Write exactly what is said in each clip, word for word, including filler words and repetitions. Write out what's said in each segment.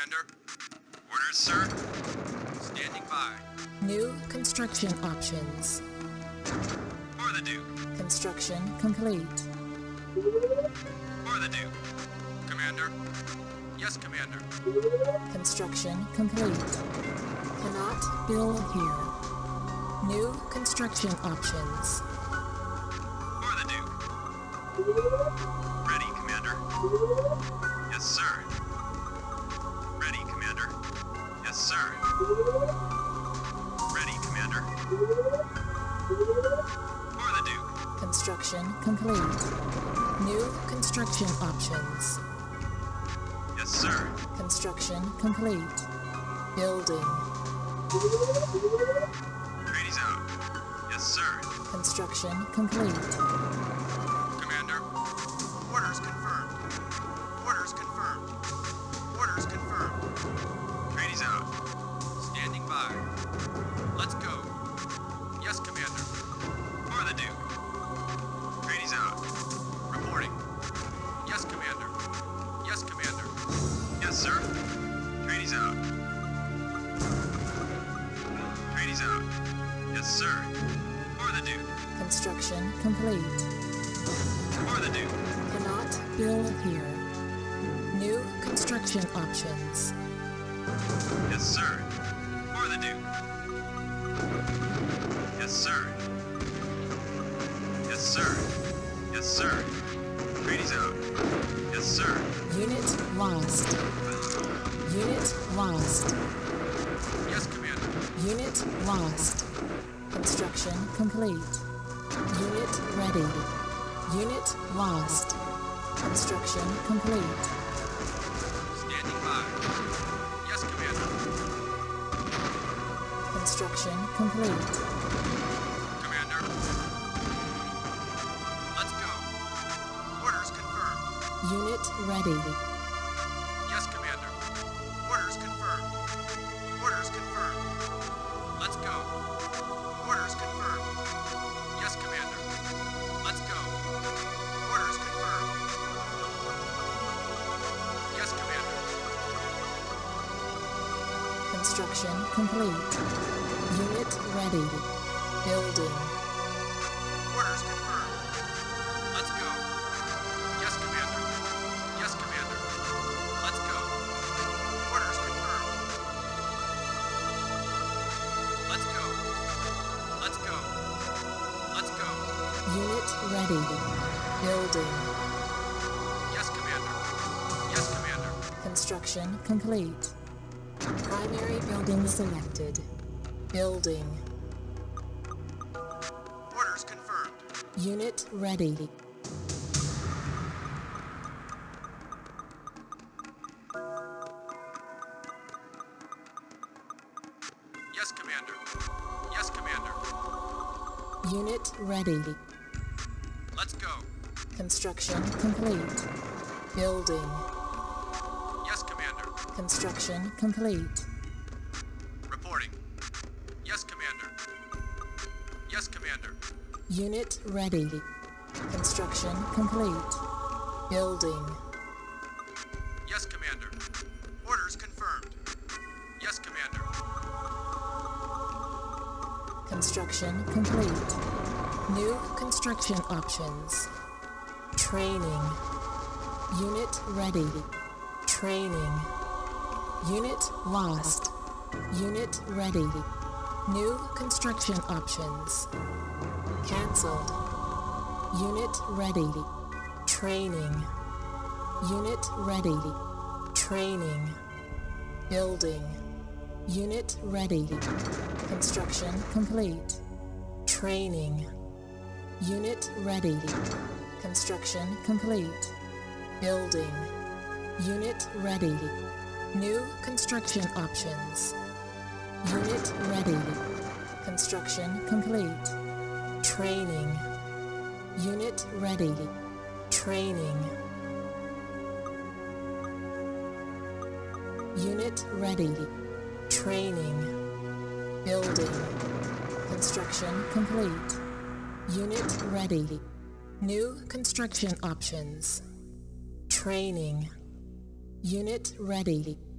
Commander. Orders, sir. Standing by. New construction options. For the Duke. Construction complete. For the Duke. Commander. Yes, Commander. Construction complete. Cannot build here. New construction options. For the Duke. Ready, Commander. Yes, sir. Ready, Commander. Yes, sir. Ready, Commander. For the Duke. Construction complete. New construction options. Yes, sir. Construction complete. Building. Trainees out. Yes, sir. Construction complete. Commander. Orders confirmed. Orders confirmed. Orders confirmed. Trainees out. Standing by. Let's go. Yes, Commander. For the Duke. Trainees out. Reporting. Yes, Commander. Yes, Commander. Yes, sir. Trainees out. Trainees out. Yes, sir. For the Duke. Construction complete. For the Duke. Cannot build here. New construction options. Yes, sir. For the Duke. Yes, sir. Yes, sir. Yes, sir. Trainees out. Yes, sir. Unit lost. Unit lost. Yes, Commander. Unit lost. Construction complete. Unit ready. Unit lost. Construction complete. Standing by. Yes, Commander. Construction complete. Commander. Let's go. Orders confirmed. Unit ready. Yes, Commander. Orders confirmed. Orders confirmed. Let's go. Orders confirmed. Yes, Commander. Let's go. Orders confirmed. Yes, Commander. Construction complete. Unit ready. Building. Orders confirmed. Let's go. Yes, Commander. Yes, Commander. Let's go. Orders confirmed. Let's go. Let's go. Let's go. Unit ready. Building. Yes, Commander. Yes, Commander. Construction complete. Primary building selected. Building. Orders confirmed. Unit ready. Yes, Commander. Yes, Commander. Unit ready. Let's go. Construction complete. Building. Yes, Commander. Construction complete. Reporting. Yes, Commander. Yes, Commander. Unit ready. Construction complete. Building. Yes, Commander. Orders confirmed. Yes, Commander. Construction complete. New construction options. Training. Unit ready. Training. Unit lost. Unit ready. New construction options. Cancelled. Unit ready. Training. Unit ready. Training. Building. Unit ready. Construction complete. Training. Unit ready. Construction complete. Building. Unit ready. New construction options. Unit ready. Construction complete. Training. Unit ready. Training. Unit ready. Training. Building. Construction complete. Unit ready. New construction options. Training. Unit ready.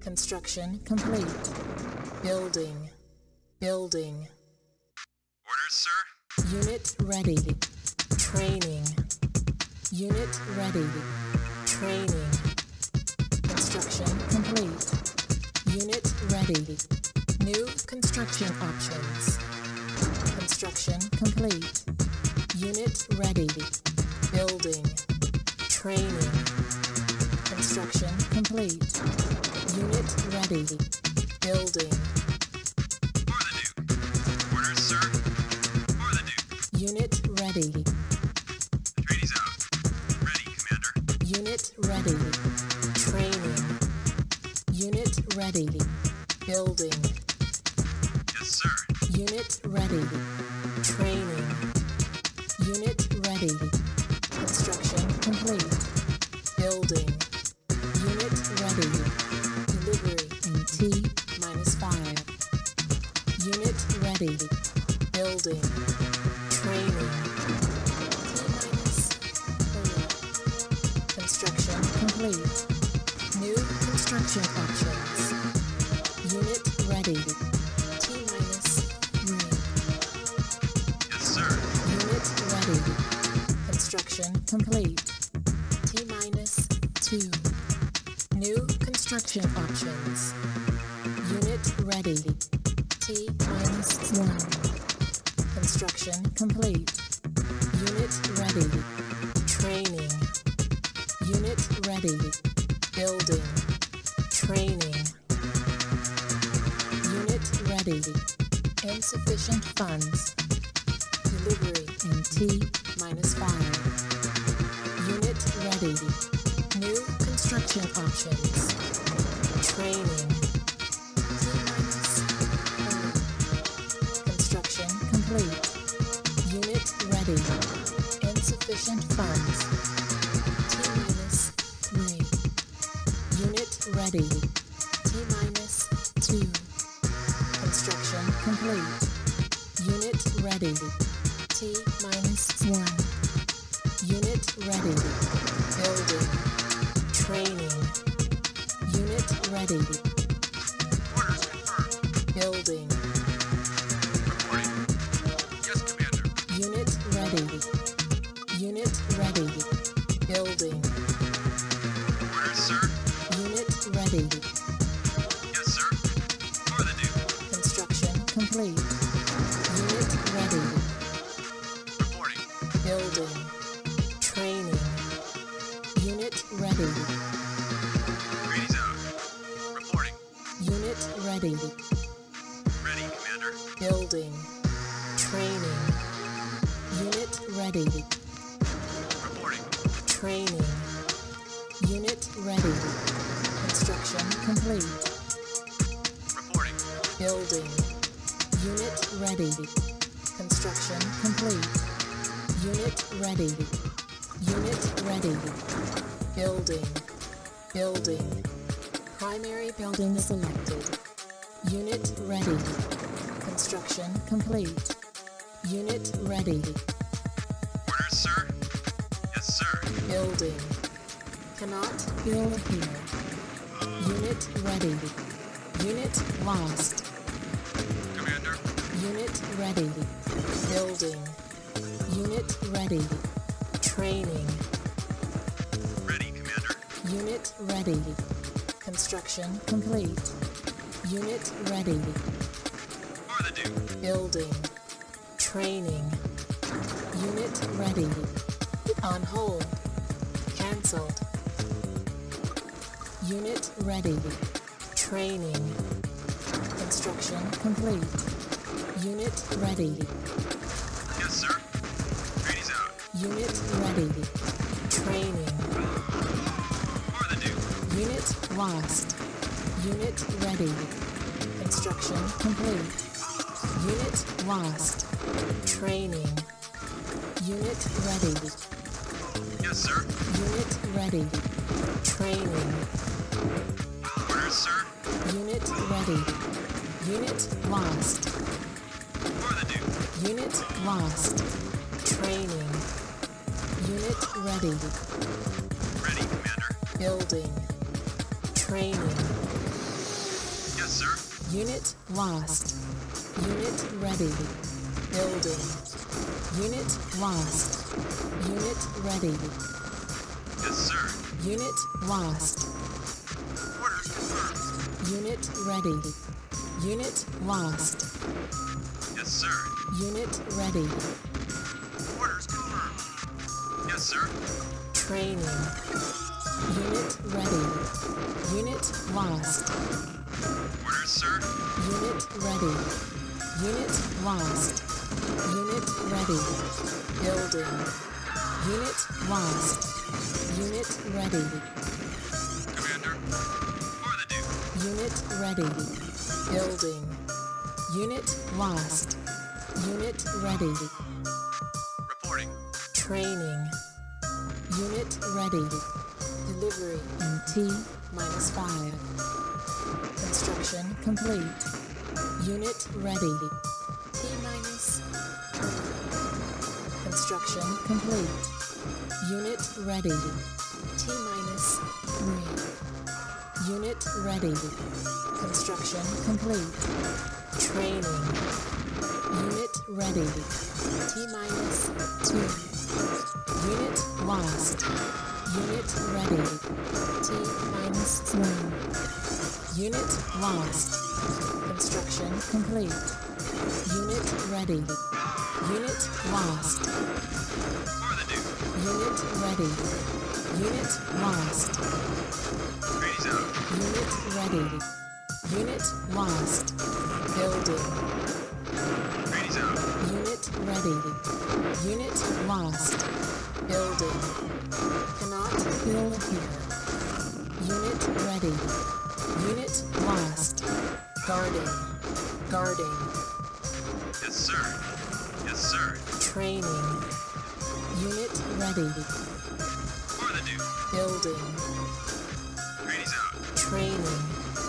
Construction complete. Building. Building. Orders, sir? Unit ready. Training. Unit ready. Training. Construction complete. Unit ready. New construction options. Construction complete. Unit ready. Building. Training. Construction complete. Unit ready. Building. For the Duke. Orders, sir? For the Duke. Unit ready. Trainees out. Ready, Commander. Unit ready. Training. Unit ready. Building. Yes, sir. Unit ready. Training. Unit ready. Construction complete. Building. Unit ready. Delivery in T minus five. Unit ready. Building. Training. T minus four. Construction complete. New construction options. Unit ready. T minus three. Yes, sir. Unit ready. Construction complete. T minus two. New construction options. Unit ready. T minus one. Construction complete. Unit ready. Training. Unit ready. Building. Training. Unit ready. Insufficient funds. Delivery in T minus five. Unit ready. New construction options. Training. T minus one. Construction complete. Unit ready. Insufficient funds. T minus three. Unit ready. T minus two. Construction complete. Unit ready. T minus one. Unit ready. Building. Training. Unit ready. Orders confirmed. Building. Reporting. Yes, Commander. Unit ready. Unit ready. Building. Orders, sir? Unit ready. Yes, sir. For the Duke. Construction complete. Unit ready. Reporting. Building. Training. Unit ready. Trainees out. Reporting. Unit ready. Ready, Commander. Building. Training. Unit ready. Reporting. Training. Unit ready. Construction complete. Reporting. Building. Unit ready. Construction complete. Unit ready. Unit ready. Building. Building. Primary building selected. Unit ready. Construction complete. Unit ready. Orders, sir? Yes, sir. Building. Cannot build here. Unit ready. Unit lost. Commander. Unit ready. Building. Unit ready. Training. Ready, Commander. Unit ready. Construction complete. Unit ready. For the Duke. Building. Training. Unit ready. On hold. Cancelled. Unit ready. Training. Construction complete. Unit ready. Yes, sir. Trainees out. Unit ready. Training. For the Duke. Unit lost. Unit ready. Construction complete. Unit lost. Training. Unit ready. Yes, sir. Unit ready. Training. Orders, sir? Unit ready. Unit lost. For the Duke. Unit lost. Training. Unit ready. Ready, Commander. Building. Training. sir. Unit lost. Unit ready. Building. Unit lost. Unit ready. Yes, sir. Unit lost. Orders confirmed. Unit ready. Unit lost. Yes, sir. Unit ready. Orders confirmed. Yes, sir. Training. Unit ready. Unit lost. Orders, sir. Unit ready. Unit lost. Unit ready. Building. Unit lost. Unit ready. Commander. For the Duke. Unit ready. Building. Unit lost. Unit ready. Reporting. Training. Unit ready. Delivery in T minus five. Construction complete. Unit ready. T minus. Construction complete. Unit ready. T minus three. Unit ready. Construction complete. Training. Unit ready. T minus two. Unit lost. Unit ready. T minus one. Unit lost. Construction complete. Unit ready. Unit lost. For the Duke. Unit ready. Unit lost. Trainees out. Unit ready. Unit lost. Building. Trainees out. Unit ready. Unit lost. Building. Cannot build here. Unit ready. Unit lost. Guarding. Guarding. Yes, sir. Yes, sir. Training. Unit ready. For the Duke. Building. Trainees out. Training.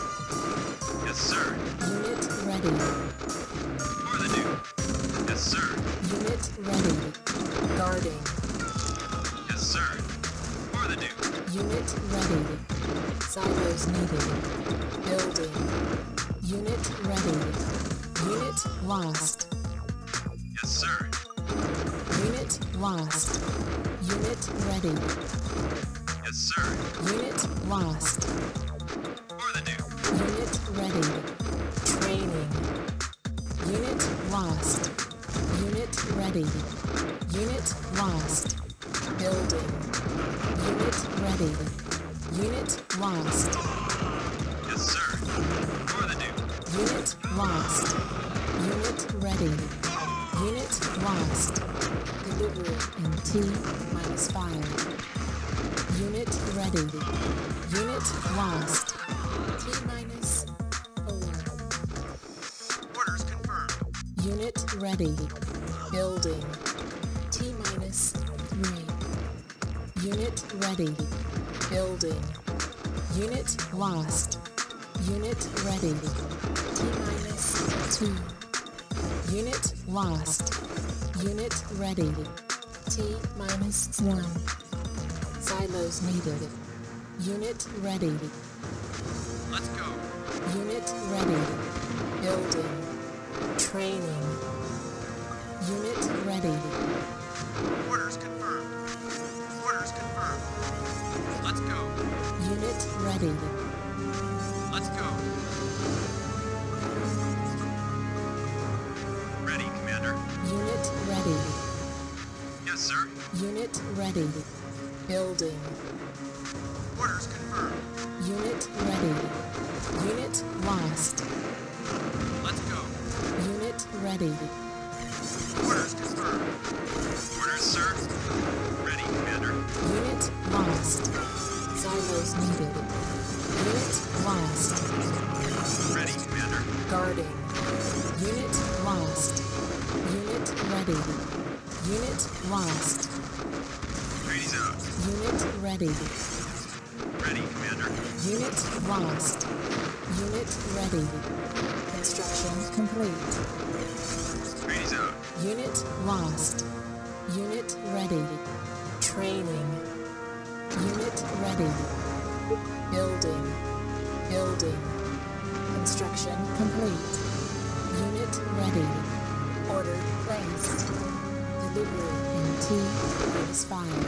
Yes, sir. Unit ready. For the Duke. Yes, sir. Unit ready. Guarding. Yes, sir. For the Duke. Unit ready. Silos needed. Building. Unit ready. Unit lost. Yes, sir. Unit lost. Unit ready. Yes, sir. Unit lost. For the Duke. Unit ready. Training. Unit lost. Unit ready. Unit lost. Building. Unit ready. Unit lost. Yes, sir. For the Duke. Unit lost. Unit ready. Unit lost. Delivery in T minus five. Unit ready. Unit lost. T minus four. Orders confirmed. Unit ready. Building. T minus three. Unit ready. Building. Unit lost. Unit ready. T minus two. Unit lost. Unit ready. T minus one. Silos needed. Unit ready. Let's go. Unit ready. Building. Training. Unit ready. Orders confirmed. Orders confirmed. Let's go. Unit ready. Let's go. Ready, Commander. Unit ready. Yes, sir. Unit ready. Building. Orders confirmed. Unit ready. Unit lost. Let's go. Unit ready. Orders confirmed. Orders, sir. Ready, Commander. Unit lost. Silos needed. Unit lost. Ready, Commander. Guarding. Unit lost. Unit ready. Unit lost. Trainees out. Unit ready. Ready, Commander. Unit lost. Unit ready. Construction complete. Trainees out. Unit lost. Unit ready. Training. Unit ready. Building. Building. Construction complete. Unit ready. Order placed. Delivery in T minus five.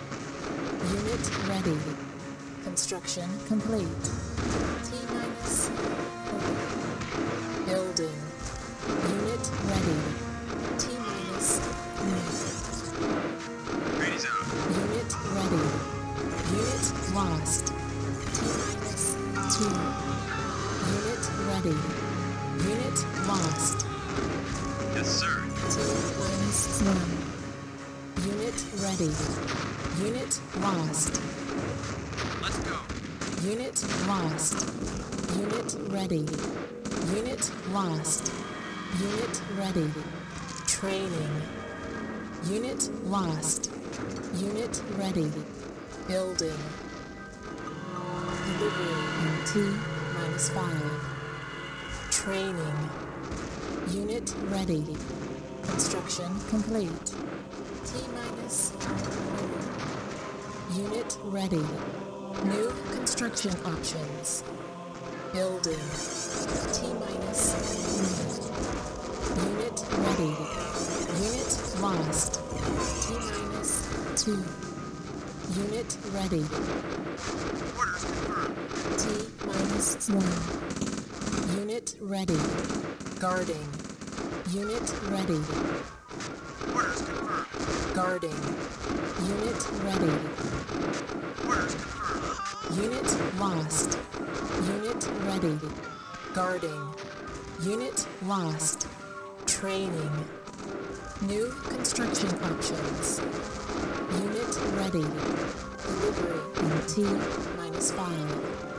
Unit ready. Construction complete. T minus four. Building. Unit ready. T minus three. Trainees out. Unit ready. Unit lost. T minus two. Unit ready. Unit lost. Yes, sir. T minus one. Unit ready. Unit lost. Let's go. Unit lost. Unit ready. Unit lost. Unit ready. Training. Unit lost. Unit ready. Building. Delivery in T minus five. Training. Unit ready. Construction complete. T minus four. Unit ready. New construction options. Building. T minus three. Unit ready. Unit lost. T minus two. Unit ready. Orders confirmed. T minus one. Unit ready. Guarding. Unit ready. Orders confirmed. Guarding. Unit ready. Orders confirmed. Unit lost. Unit ready. Guarding. Unit lost. Training. New construction options. Unit ready. Delivery in T minus five.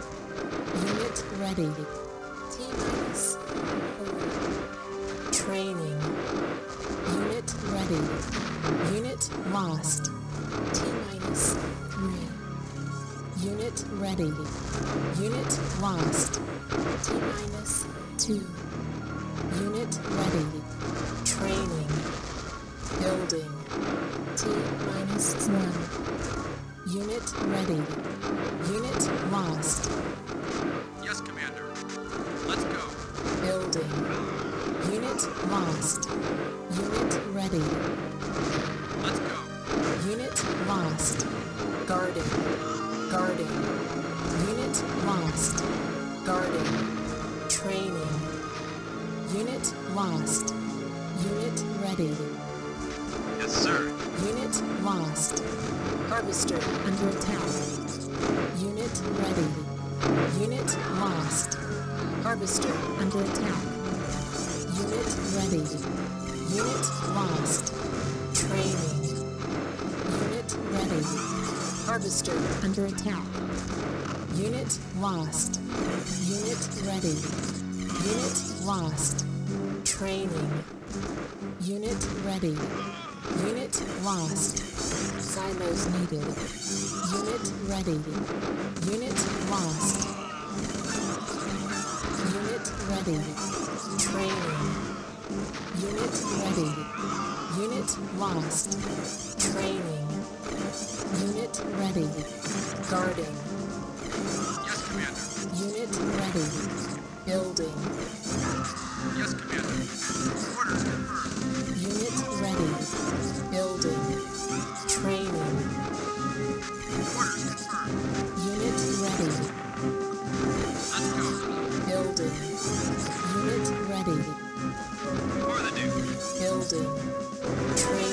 Unit ready. T minus four. Training. Unit ready. Unit lost. T minus three. Unit ready. Unit lost. T minus two. Unit ready. Training. Building. T minus one. Unit ready. Unit lost. Yes, Commander. Let's go. Building. Unit lost. Unit ready. Let's go. Unit lost. Guarding. Guarding. Unit lost. Guarding. Training. Unit lost. Unit ready. Yes, sir. Unit lost. Harvester under attack. Unit ready. Unit lost. Harvester under attack. Unit ready. Unit lost. Training. Unit ready. Harvester under attack. Unit lost. Unit ready. Unit lost. Training. Unit ready. Unit lost. Silos needed. Unit ready. Unit lost. Unit ready. Training. Unit ready. Unit lost. Training. Unit ready. Guarding. Yes, Commander. Unit ready. Building. Yes, Commander. Orders confirmed. Unit ready. Building. Training. Orders confirmed. Unit ready. Let's go. Building. Unit ready. For the Duke. Building. Training.